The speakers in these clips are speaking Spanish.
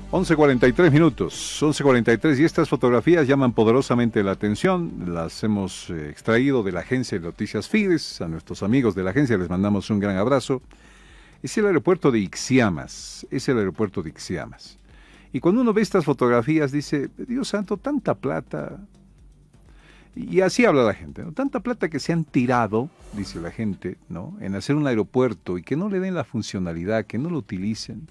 11:43, 11:43, y estas fotografías llaman poderosamente la atención. Las hemos extraído de la agencia de noticias Fides. A nuestros amigos de la agencia les mandamos un gran abrazo. Es el aeropuerto de Ixiamas, Y cuando uno ve estas fotografías dice, Dios santo, tanta plata. Y así habla la gente, ¿no? Tanta plata que se han tirado, dice la gente, ¿no?, en hacer un aeropuerto y que no le den la funcionalidad, que no lo utilicen.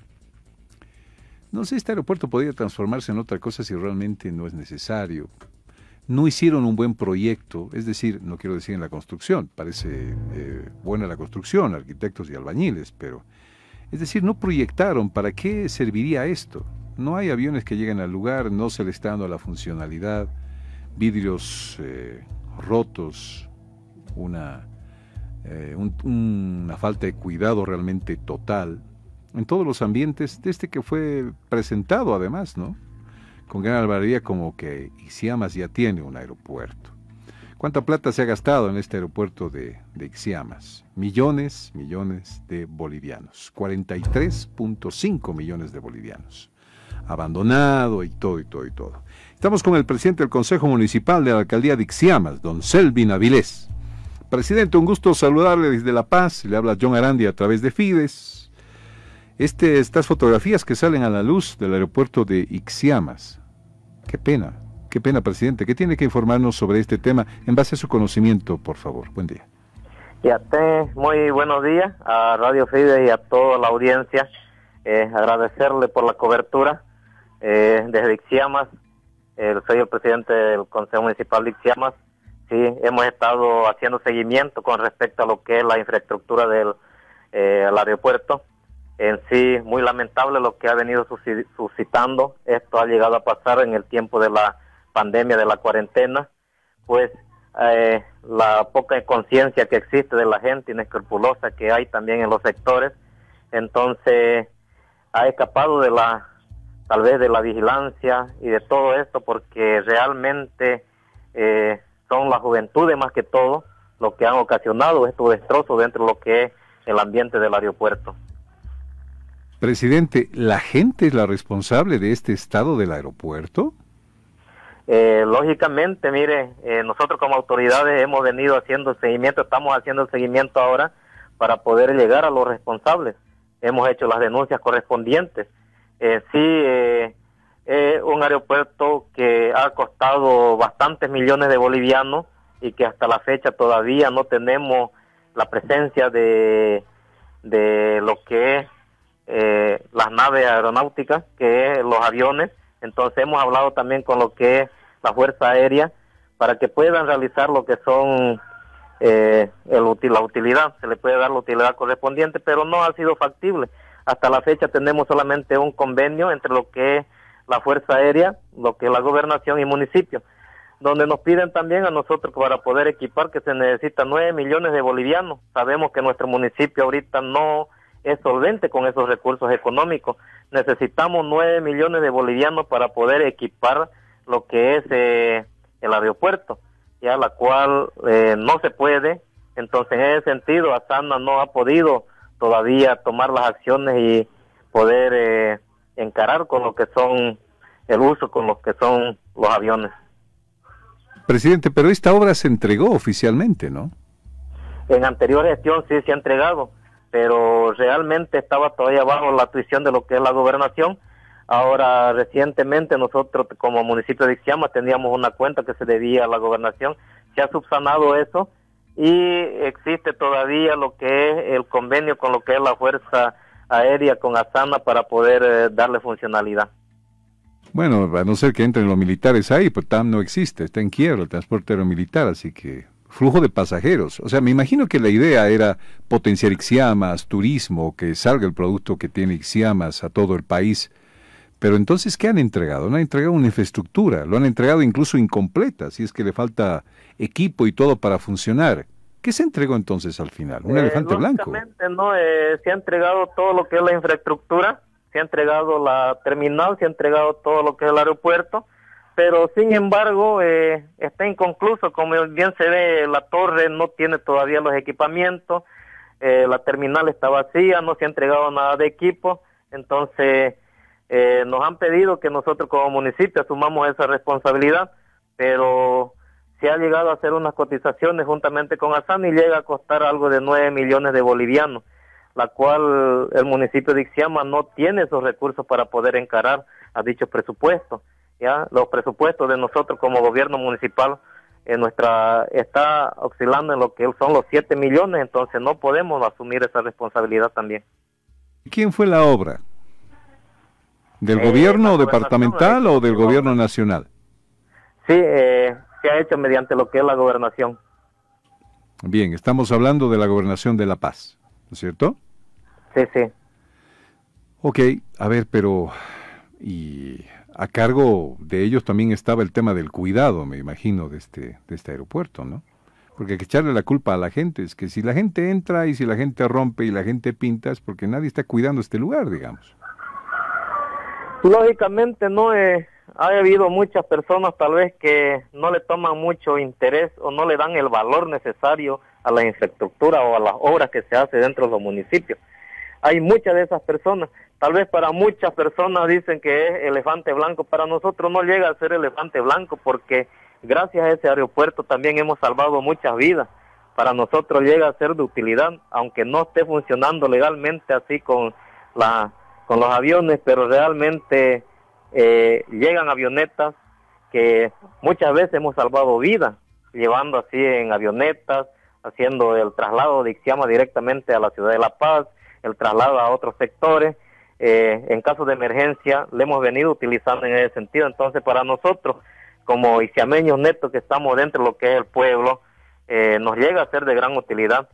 No sé, este aeropuerto podría transformarse en otra cosa si realmente no es necesario. No hicieron un buen proyecto, es decir, no quiero decir en la construcción, parece buena la construcción, arquitectos y albañiles, pero, es decir, no proyectaron para qué serviría esto. No hay aviones que lleguen al lugar, no se le está dando la funcionalidad, vidrios rotos, una falta de cuidado realmente total en todos los ambientes, desde que fue presentado además, ¿no?, con gran algarabía, como que Ixiamas ya tiene un aeropuerto. ¿Cuánta plata se ha gastado en este aeropuerto de Ixiamas? Millones de bolivianos, 43.5 millones de bolivianos. Abandonado y todo. Estamos con el presidente del Consejo Municipal de la Alcaldía de Ixiamas, don Selvin Avilés. Presidente, un gusto saludarle desde La Paz. Le habla John Arandi a través de Fides. Estas fotografías que salen a la luz del aeropuerto de Ixiamas. Qué pena, presidente. ¿Qué tiene que informarnos sobre este tema en base a su conocimiento, por favor? Buen día. Muy buenos días a Radio Fide y a toda la audiencia. Agradecerle por la cobertura desde Ixiamas. Soy el presidente del Consejo Municipal de Ixiamas. Sí, hemos estado haciendo seguimiento con respecto a lo que es la infraestructura del aeropuerto. En sí, muy lamentable lo que ha venido suscitando. Esto ha llegado a pasar en el tiempo de la pandemia, de la cuarentena, pues la poca conciencia que existe de la gente inescrupulosa que hay también en los sectores, entonces ha escapado tal vez de la vigilancia y de todo esto, porque realmente son las juventudes más que todo lo que han ocasionado estos destrozos dentro de lo que es el ambiente del aeropuerto. Presidente, ¿la gente es la responsable de este estado del aeropuerto? Lógicamente, mire, nosotros como autoridades hemos venido haciendo el seguimiento, estamos haciendo el seguimiento ahora para poder llegar a los responsables. Hemos hecho las denuncias correspondientes. Un aeropuerto que ha costado bastantes millones de bolivianos y que hasta la fecha todavía no tenemos la presencia de lo que es las naves aeronáuticas, que es los aviones. Entonces hemos hablado también con lo que es la Fuerza Aérea para que puedan realizar lo que son la utilidad, se le puede dar la utilidad correspondiente, pero no ha sido factible. Hasta la fecha tenemos solamente un convenio entre lo que es la Fuerza Aérea, lo que es la gobernación y municipio, donde nos piden también a nosotros para poder equipar que se necesitan 9 millones de bolivianos. Sabemos que nuestro municipio ahorita no es solvente con esos recursos económicos. Necesitamos 9 millones de bolivianos para poder equipar lo que es el aeropuerto, ya la cual no se puede. Entonces, en ese sentido, Asana no ha podido todavía tomar las acciones y poder encarar con lo que son el uso, con lo que son los aviones. Presidente, pero esta obra se entregó oficialmente, ¿no? En anterior gestión sí se ha entregado, pero realmente estaba todavía bajo la tuición de lo que es la gobernación. Ahora, recientemente nosotros como municipio de Ixiamas teníamos una cuenta que se debía a la gobernación, se ha subsanado eso y existe todavía lo que es el convenio con lo que es la Fuerza Aérea con Asana para poder darle funcionalidad. Bueno, a no ser que entren los militares ahí, pues TAM no existe, está en quiebra el transporte aeromilitar, así que flujo de pasajeros. O sea, me imagino que la idea era potenciar Ixiamas, turismo, que salga el producto que tiene Ixiamas a todo el país. Pero entonces, ¿qué han entregado? No han entregado una infraestructura, lo han entregado incluso incompleta, si es que le falta equipo y todo para funcionar. ¿Qué se entregó entonces al final? ¿Un elefante blanco? No, se ha entregado todo lo que es la infraestructura, se ha entregado la terminal, se ha entregado todo lo que es el aeropuerto, pero sin embargo está inconcluso. Como bien se ve, la torre no tiene todavía los equipamientos, la terminal está vacía, no se ha entregado nada de equipo. Entonces nos han pedido que nosotros como municipio asumamos esa responsabilidad, pero se ha llegado a hacer unas cotizaciones juntamente con ASAN y llega a costar algo de 9 millones de bolivianos, la cual el municipio de Ixiama no tiene esos recursos para poder encarar a dicho presupuesto. Ya los presupuestos de nosotros como gobierno municipal está oscilando en lo que son los 7 millones, entonces no podemos asumir esa responsabilidad también. ¿Quién fue la obra? ¿Del gobierno departamental o del gobierno nacional? Sí, se ha hecho mediante lo que es la gobernación. Bien, estamos hablando de la gobernación de La Paz, ¿no es cierto? Sí, sí. Ok, a ver, pero... y a cargo de ellos también estaba el tema del cuidado, me imagino, de este aeropuerto, ¿no? Porque hay que echarle la culpa a la gente, es que si la gente entra y si la gente rompe y la gente pinta, es porque nadie está cuidando este lugar, digamos. Lógicamente no ha habido muchas personas tal vez que no le toman mucho interés o no le dan el valor necesario a la infraestructura o a las obras que se hace dentro de los municipios. Hay muchas de esas personas, tal vez para muchas personas dicen que es elefante blanco, para nosotros no llega a ser elefante blanco porque gracias a ese aeropuerto también hemos salvado muchas vidas. Para nosotros llega a ser de utilidad, aunque no esté funcionando legalmente así con los aviones, pero realmente llegan avionetas que muchas veces hemos salvado vidas, llevando así en avionetas, haciendo el traslado de Ixiama directamente a la ciudad de La Paz, el traslado a otros sectores. En caso de emergencia, le hemos venido utilizando en ese sentido. Entonces, para nosotros, como ixiameños netos que estamos dentro de lo que es el pueblo, nos llega a ser de gran utilidad.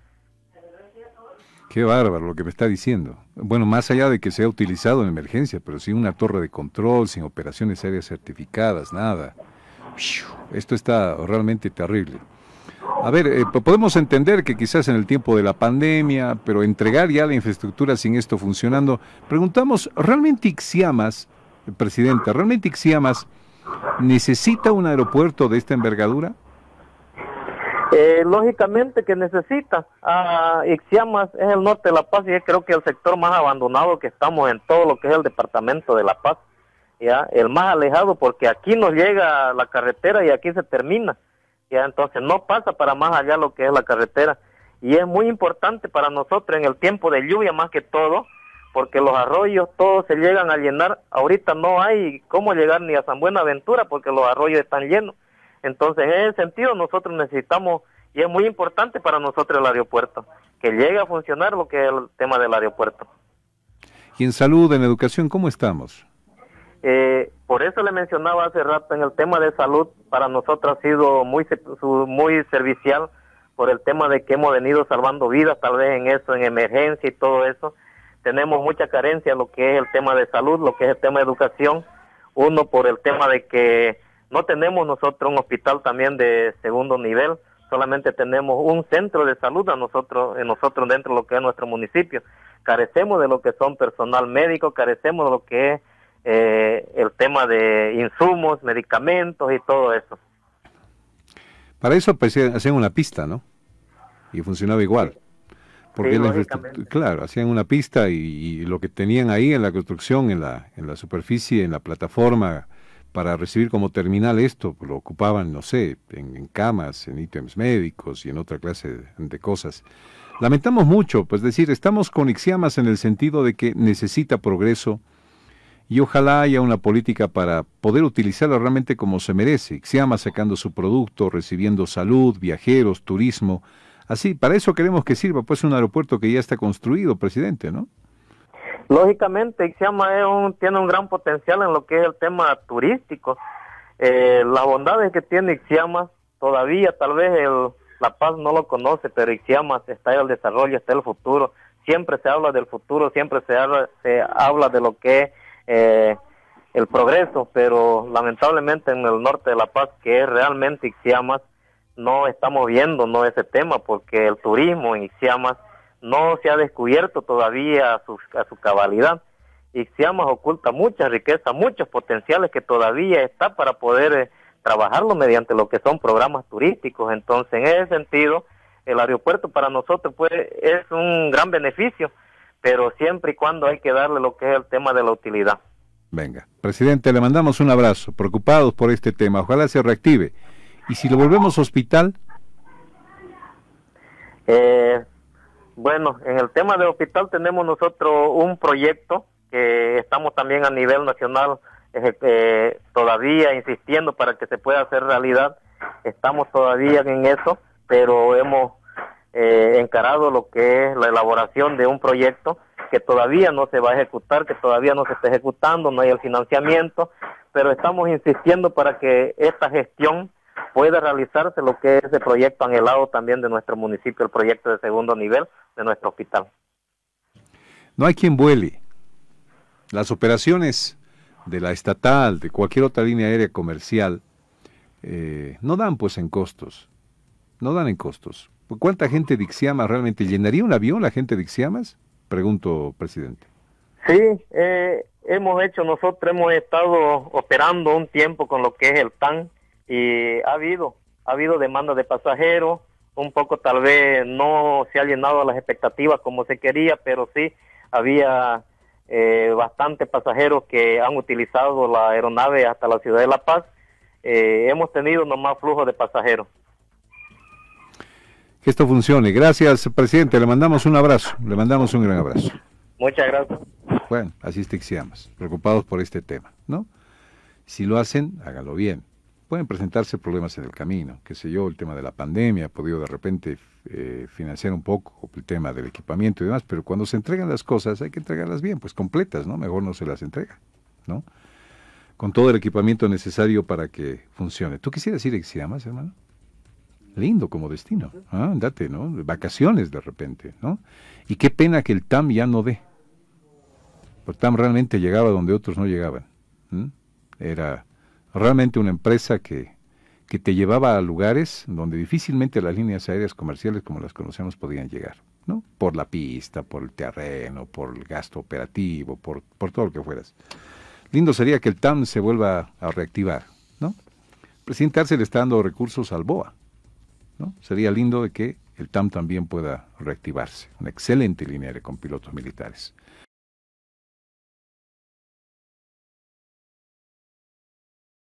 Qué bárbaro lo que me está diciendo. Bueno, más allá de que sea utilizado en emergencia, pero sin una torre de control, sin operaciones aéreas certificadas, nada. Esto está realmente terrible. A ver, podemos entender que quizás en el tiempo de la pandemia, pero entregar ya la infraestructura sin esto funcionando, preguntamos, ¿realmente Ixiamas, presidente, realmente Ixiamas necesita un aeropuerto de esta envergadura? Lógicamente que necesita. Ixiamas es el norte de La Paz y es creo que el sector más abandonado que estamos en todo lo que es el departamento de La Paz, ya el más alejado porque aquí nos llega la carretera y aquí se termina, ya entonces no pasa para más allá lo que es la carretera y es muy importante para nosotros en el tiempo de lluvia más que todo porque los arroyos todos se llegan a llenar. Ahorita no hay cómo llegar ni a San Buenaventura porque los arroyos están llenos. Entonces, en ese sentido, nosotros necesitamos, y es muy importante para nosotros el aeropuerto, que llegue a funcionar lo que es el tema del aeropuerto. Y en salud, en educación, ¿cómo estamos? Por eso le mencionaba hace rato, en el tema de salud, para nosotros ha sido muy servicial, por el tema de que hemos venido salvando vidas, tal vez en eso, en emergencia y todo eso. Tenemos mucha carencia en lo que es el tema de salud, lo que es el tema de educación. Uno, por el tema de que no tenemos nosotros un hospital también de segundo nivel, solamente tenemos un centro de salud nosotros dentro de lo que es nuestro municipio. Carecemos de lo que son personal médico, carecemos de lo que es el tema de insumos, medicamentos y todo eso. Para eso pues, hacían una pista, ¿no? Y funcionaba igual. Porque sí, claro, hacían una pista y lo que tenían ahí en la construcción, en la superficie, en la plataforma, para recibir como terminal esto, lo ocupaban, no sé, en camas, en ítems médicos y en otra clase de cosas. Lamentamos mucho, pues decir, estamos con Ixiamas en el sentido de que necesita progreso y ojalá haya una política para poder utilizarlo realmente como se merece. Ixiamas sacando su producto, recibiendo salud, viajeros, turismo. Así, para eso queremos que sirva pues un aeropuerto que ya está construido, presidente, ¿no? Lógicamente, Ixiama tiene un gran potencial en lo que es el tema turístico. Las bondades que tiene Ixiama, todavía tal vez La Paz no lo conoce, pero Ixiama está el desarrollo, está el futuro. Siempre se habla del futuro, siempre se habla de lo que es el progreso, pero lamentablemente en el norte de La Paz, que es realmente Ixiama, no estamos viendo ese tema, porque el turismo en Ixiama no se ha descubierto todavía a su cabalidad. Ixiamas oculta mucha riqueza, muchos potenciales que todavía está para poder trabajarlo mediante lo que son programas turísticos. Entonces, en ese sentido, el aeropuerto para nosotros pues es un gran beneficio, pero siempre y cuando hay que darle lo que es el tema de la utilidad. Venga, presidente, le mandamos un abrazo, preocupados por este tema, ojalá se reactive. ¿Y si lo volvemos hospital? Bueno, en el tema del hospital tenemos nosotros un proyecto que estamos también a nivel nacional todavía insistiendo para que se pueda hacer realidad. Estamos todavía en eso, pero hemos encarado lo que es la elaboración de un proyecto que todavía no se va a ejecutar, que todavía no se está ejecutando, no hay el financiamiento, pero estamos insistiendo para que esta gestión pueda realizarse, lo que es ese proyecto anhelado también de nuestro municipio, el proyecto de segundo nivel de nuestro hospital. No hay quien vuele. Las operaciones de la estatal, de cualquier otra línea aérea comercial, no dan pues en costos. No dan en costos. ¿Cuánta gente de Ixiamas realmente llenaría un avión la gente de Ixiamas? Pregunto, presidente. Sí, nosotros hemos estado operando un tiempo con lo que es el TAN y ha habido demanda de pasajeros, un poco tal vez no se ha llenado las expectativas como se quería, pero sí había bastantes pasajeros que han utilizado la aeronave hasta la ciudad de La Paz. Hemos tenido nomás flujo de pasajeros. Que esto funcione. Gracias, presidente. Le mandamos un abrazo. Le mandamos un gran abrazo. Muchas gracias. Bueno, así está Ixiamas, preocupados por este tema, ¿no? Si lo hacen, háganlo bien. Pueden presentarse problemas en el camino, qué sé yo, el tema de la pandemia ha podido de repente financiar un poco el tema del equipamiento y demás, pero cuando se entregan las cosas hay que entregarlas bien, pues completas, ¿no? Mejor no se las entrega, ¿no? Con todo el equipamiento necesario para que funcione. ¿Tú quisieras ir a Ixiamas, hermano? Lindo como destino, andate, ¿no? Vacaciones de repente, ¿no? Y qué pena que el TAM ya no dé. El TAM realmente llegaba donde otros no llegaban. Era realmente una empresa que te llevaba a lugares donde difícilmente las líneas aéreas comerciales como las conocemos podían llegar, ¿no? Por la pista, por el terreno, por el gasto operativo, por todo lo que fueras. Lindo sería que el TAM se vuelva a reactivar, ¿no? El presidente Arce le está dando recursos al BOA, ¿no? Sería lindo de que el TAM también pueda reactivarse. Una excelente línea aérea con pilotos militares.